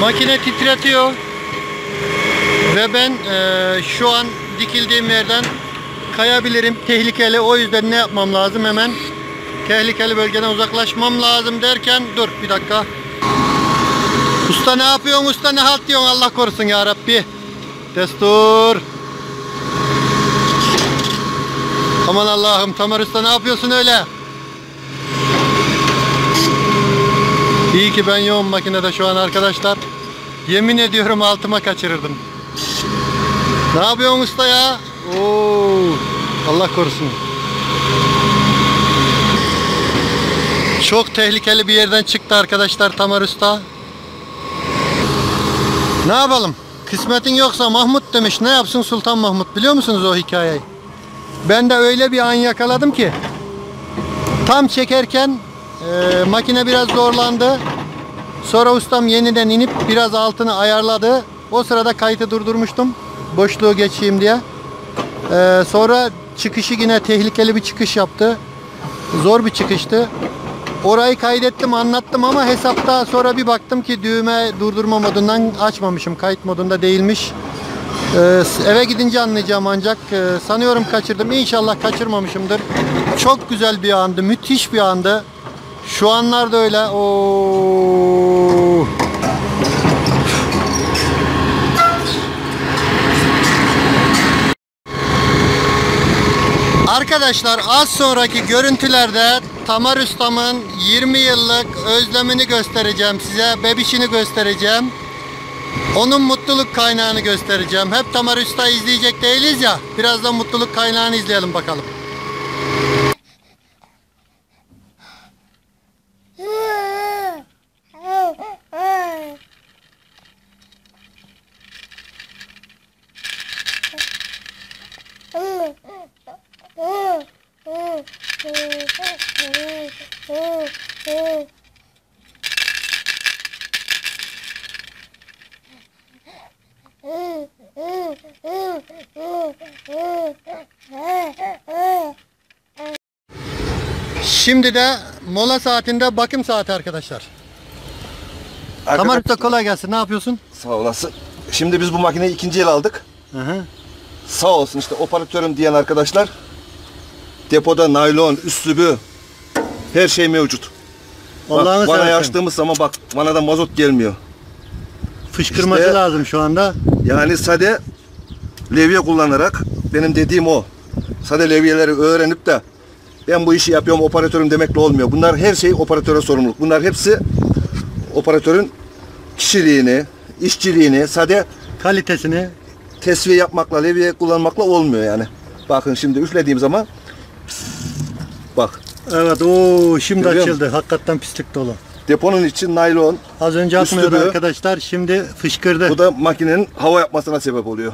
Makine titretiyor. Ve ben şu an dikildiğim yerden kayabilirim. Tehlikeli. O yüzden ne yapmam lazım? Hemen tehlikeli bölgeden uzaklaşmam lazım derken dur bir dakika. Usta ne yapıyorsun? Usta ne halt diyorsun? Allah korusun ya Rabbi. Destur. Aman Allah'ım, Tamer Usta ne yapıyorsun öyle? İyi ki ben yoğun makinede şu an arkadaşlar. Yemin ediyorum altıma kaçırırdım. Ne yapıyorsun usta ya? Oo, Allah korusun. Çok tehlikeli bir yerden çıktı arkadaşlar Tamer Usta. Ne yapalım? Kısmetin yoksa Mahmut demiş. Ne yapsın Sultan Mahmut? Biliyor musunuz o hikayeyi? Ben de öyle bir an yakaladım ki tam çekerken makine biraz zorlandı. Sonra ustam yeniden inip biraz altını ayarladı. O sırada kaydı durdurmuştum. Boşluğu geçeyim diye. Sonra çıkışı yine tehlikeli bir çıkış yaptı. Zor bir çıkıştı. Orayı kaydettim, anlattım ama hesapta sonra bir baktım ki düğme durdurma modundan açmamışım. Kayıt modunda değilmiş. Eve gidince anlayacağım ancak sanıyorum kaçırdım. İnşallah kaçırmamışımdır. Çok güzel bir andı. Müthiş bir andı. Şu anlar da öyle. Oo. Arkadaşlar az sonraki görüntülerde Tamer Ustam'ın 20 yıllık özlemini göstereceğim size. Bebişini göstereceğim. Onun mutluluk kaynağını göstereceğim. Hep Tamer Usta izleyecek değiliz ya. Biraz da mutluluk kaynağını izleyelim bakalım. Şimdi de mola saatinde bakım saati arkadaşlar. Tamer Usta kolay gelsin. Ne yapıyorsun? Sağ olasın. Şimdi biz bu makineyi ikinci el aldık. Hı. Sağ olsun işte operatörüm diyen arkadaşlar. Depoda naylon, üslübü her şey mevcut. Bak, vanayı açtığımız zaman bak vanada mazot gelmiyor. Fışkırması işte, lazım şu anda. Yani sade levye kullanarak benim dediğim o. Sade levyeleri öğrenip de ben bu işi yapıyorum operatörüm demekle olmuyor. Bunlar her şey operatöre sorumluluk. Bunlar hepsi operatörün kişiliğini, işçiliğini, sade kalitesini tesviye yapmakla, levye kullanmakla olmuyor yani. Bakın şimdi üflediğim zaman bak. Evet o şimdi açıldı. Hakikaten pislik dolu. Deponun için naylon. Az önce atmıyordu arkadaşlar. Şimdi fışkırdı. Bu da makinenin hava yapmasına sebep oluyor.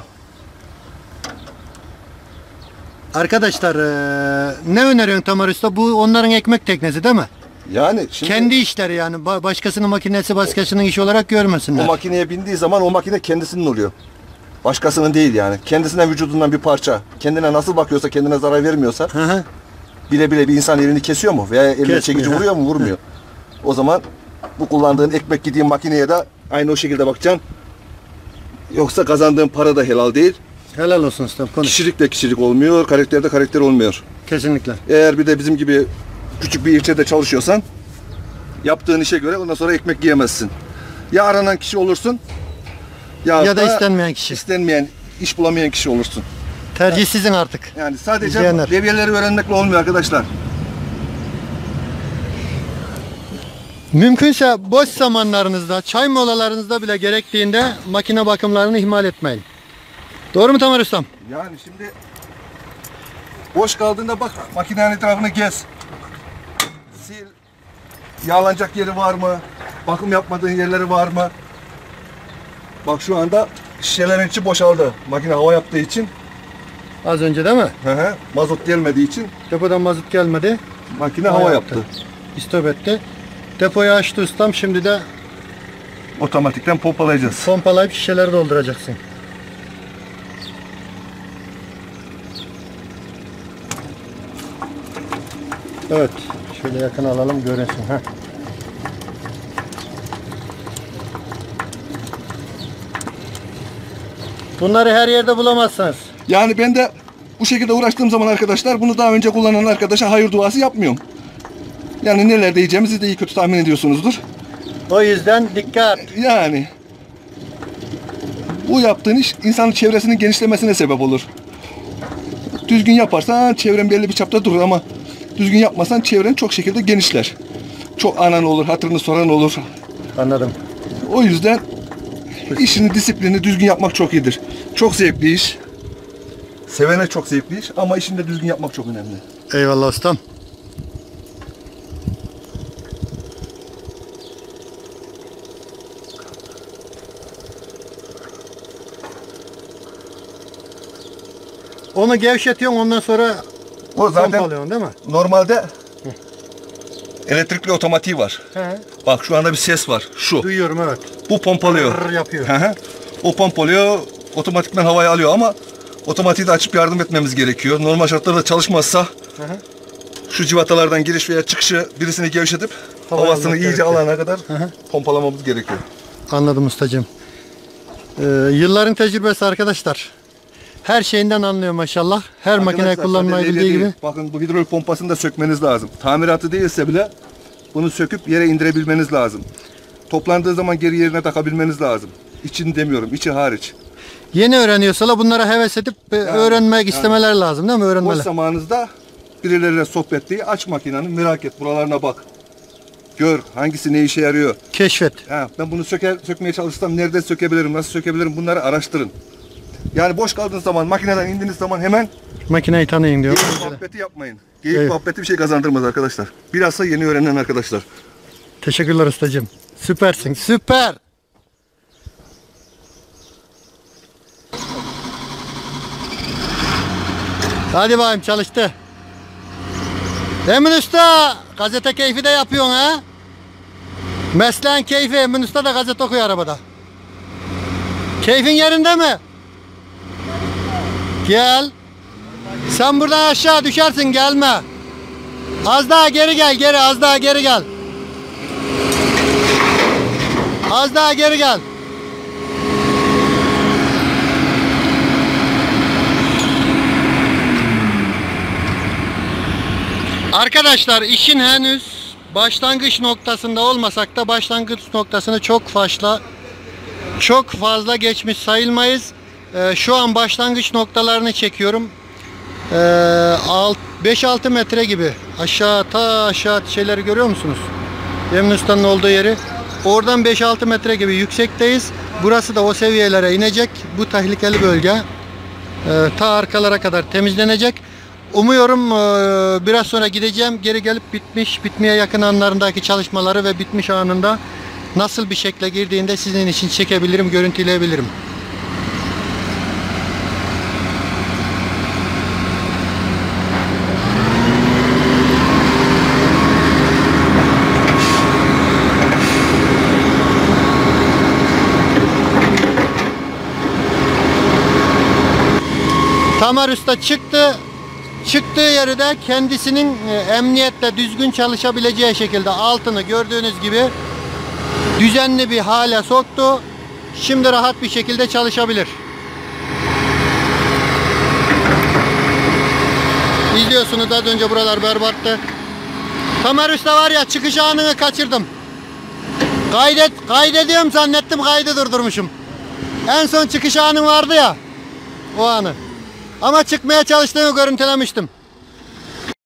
Arkadaşlar ne öneriyorsun Tamer Usta? Bu onların ekmek teknesi değil mi? Yani şimdi kendi işleri yani. Başkasının makinesi başkasının işi olarak görmesinler. O makineye bindiği zaman o makine kendisinin oluyor. Başkasının değil yani. Kendisinden vücudundan bir parça. Kendine nasıl bakıyorsa, kendine zarar vermiyorsa bile bile bir insan elini kesiyor mu? Veya eline çekici vuruyor mu? Vurmuyor. O zaman bu kullandığın ekmek gidiğin makineye de aynı o şekilde bakacaksın. Yoksa kazandığın para da helal değil. Helal olsun ustam. Konuş. Kişilik de kişilik olmuyor, karakter de karakter olmuyor. Kesinlikle. Eğer bir de bizim gibi küçük bir ilçede çalışıyorsan yaptığın işe göre ondan sonra ekmek yiyemezsin. Ya aranan kişi olursun ya da istenmeyen kişi. İstenmeyen, iş bulamayan kişi olursun. Tercih sizin artık. Yani sadece İzleyenler. levyeleri öğrenmekle olmuyor arkadaşlar. Mümkünse boş zamanlarınızda, çay molalarınızda bile gerektiğinde makine bakımlarını ihmal etmeyin. Doğru mu Tamer Ustam? Yani şimdi boş kaldığında bak makinenin etrafını gez. Sil. Yağlanacak yeri var mı? Bakım yapmadığın yerleri var mı? Bak şu anda şişelerin içi boşaldı. Makine hava yaptığı için. Az önce değil mi? Mazot gelmediği için. Depodan mazot gelmedi. Makine hava yaptı. İstop etti. Depoyu açtı ustam. Şimdi de otomatikten pompalayacağız. Pompalayıp şişeleri dolduracaksın. Evet. Şöyle yakın alalım göresin. Bunları her yerde bulamazsınız. Yani ben de bu şekilde uğraştığım zaman arkadaşlar bunu daha önce kullanan arkadaşa hayır duası yapmıyorum. Yani nelerde yiyeceğimizi de iyi kötü tahmin ediyorsunuzdur. O yüzden dikkat. Yani bu yaptığın iş insanın çevresinin genişlemesine sebep olur. Düzgün yaparsan çevren belli bir çapta durur ama düzgün yapmasan çevren çok şekilde genişler. Çok anan olur, hatırını soran olur. Anladım. O yüzden işini, disiplini düzgün yapmak çok iyidir. Çok zevkli iş. Sevene çok zevkli iş ama işini de düzgün yapmak çok önemli. Eyvallah ustam. Onu gevşetiyorsun, ondan sonra O zaten pompalıyorsun değil mi? normalde elektrikli otomatiği var. He. Bak şu anda bir ses var. Şu. Duyuyorum, evet. Bu pompalıyor. Rrr yapıyor. Hı hı. O pompalıyor, otomatikman havayı alıyor ama otomatiği de açıp yardım etmemiz gerekiyor. Normal şartlarda çalışmazsa Hı hı. şu civatalardan giriş veya çıkışı birisini gevşetip Havayı havasını almak iyice gerekiyor. alana kadar hı. pompalamamız gerekiyor. Anladım ustacığım. Yılların tecrübesi arkadaşlar. Her şeyinden anlıyor maşallah. Her makine Arkadaşlar, kullanmayı sadece bildiği değil. gibi. Bakın bu hidrolik pompasını da sökmeniz lazım. Tamiratı değilse bile bunu söküp yere indirebilmeniz lazım. Toplandığı zaman geri yerine takabilmeniz lazım. İçini demiyorum, içi hariç. Yeni öğreniyorsalar bunlara heves edip öğrenmek istemeler lazım değil mi? Boş Öğrenmeler. zamanınızda birileriyle sohbet değil, aç makinanı, merak et, buralarına bak. Gör hangisi ne işe yarıyor. Keşfet. Ha, ben bunu sökmeye çalışsam nerede sökebilirim, nasıl sökebilirim bunları araştırın. Yani boş kaldığınız zaman, makineden indiğiniz zaman hemen Makineyi tanıyın diyor. geyik muhabbeti yapmayın. Geyik Evet. muhabbeti bir şey kazandırmaz arkadaşlar. Bilhassa yeni öğrenen arkadaşlar. Teşekkürler ustacığım. Süpersin. Süper. Hadi bakayım, çalıştı. Emin Usta, gazete keyfi de yapıyorsun ha? Mesleğin keyfi, Emin Usta da gazete okuyor arabada. Keyfin yerinde mi? Gel. Sen buradan aşağı düşersin, gelme. Az daha geri gel, geri, az daha geri gel. Az daha geri gel. Arkadaşlar işin henüz başlangıç noktasında olmasak da başlangıç noktasını çok fazla geçmiş sayılmayız. Şu an başlangıç noktalarını çekiyorum. 5-6 metre gibi aşağı şeyleri görüyor musunuz? Emin Usta'nın olduğu yeri. Oradan 5-6 metre gibi yüksekteyiz. Burası da o seviyelere inecek. Bu tehlikeli bölge. Ta arkalara kadar temizlenecek. Umuyorum biraz sonra gideceğim. Geri gelip bitmeye yakın anlarındaki çalışmaları ve bitmiş anında nasıl bir şekle girdiğinde sizin için çekebilirim, görüntüleyebilirim. Tamer Usta çıktı. Çıktığı yeri de kendisinin emniyetle düzgün çalışabileceği şekilde altını gördüğünüz gibi düzenli bir hale soktu. Şimdi rahat bir şekilde çalışabilir. İzliyorsunuz, az önce buralar berbattı. Tamer Usta var ya, çıkış anını kaçırdım. Kaydediyorum zannettim, kaydı durdurmuşum. En son çıkış anım vardı ya, o anı. Ama çıkmaya çalıştığımı görüntülemiştim.